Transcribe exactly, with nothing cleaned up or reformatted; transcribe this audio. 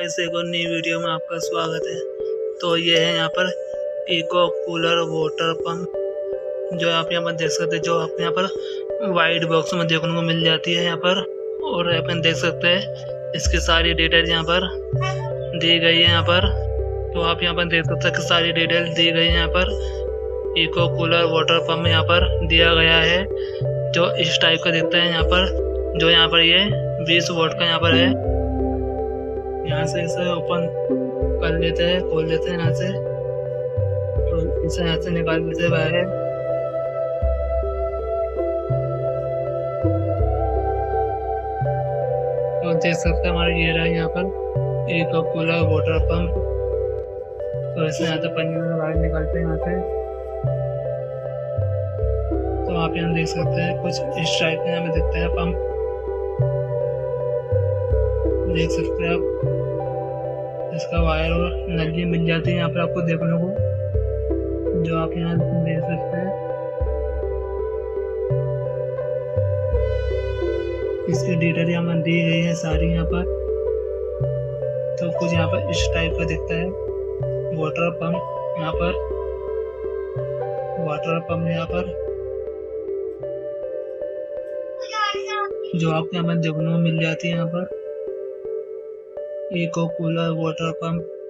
Guys एक और नई वीडियो में आपका स्वागत है। तो ये है यहाँ पर इको कूलर वाटर पंप, जो आप यहाँ पर देख सकते हैं, जो आपको यहाँ पर वाइट बॉक्स में देखने को मिल जाती है यहाँ पर। और अपन देख सकते हैं इसकी सारी डिटेल यहाँ पर दी गई है यहाँ पर। तो आप यहाँ पर देख सकते हैं कि सारी डिटेल दी गई है यहाँ पर। इको कूलर वाटर पंप यहाँ पर दिया गया है, जो इस टाइप का दिखता है यहाँ पर। जो यहाँ पर ये बीस वोल्ट का यहाँ पर है। यहाँ से इसे ओपन कर लेते हैं, खोल लेते हैं यहाँ से, तो इसे यहाँ से निकाल लेते हैं बाहर। तो देख सकते हैं हमारा ये रहा यहाँ पर इको कूलर वाटर पंप। तो इसे यहाँ से पन्नी में बाहर निकालते हैं यहाँ से। तो आप यहाँ देख सकते हैं कुछ इस टाइप का यहाँ पे दिखता है पंप, देख सकते हैं आप। इसका वायर और नली मिल जाती है यहाँ पर आपको देखने को, जो आप यहाँ देख सकते हैं। इसकी डिटेल यहाँ पर दी गई है सारी यहाँ पर। तो कुछ यहाँ पर इस टाइप का दिखता है वाटर पंप यहाँ पर, वाटर पंप यहाँ पर, जो आपको यहाँ पर देखने को मिल जाती है यहाँ पर इको कूलर वाटर पंप।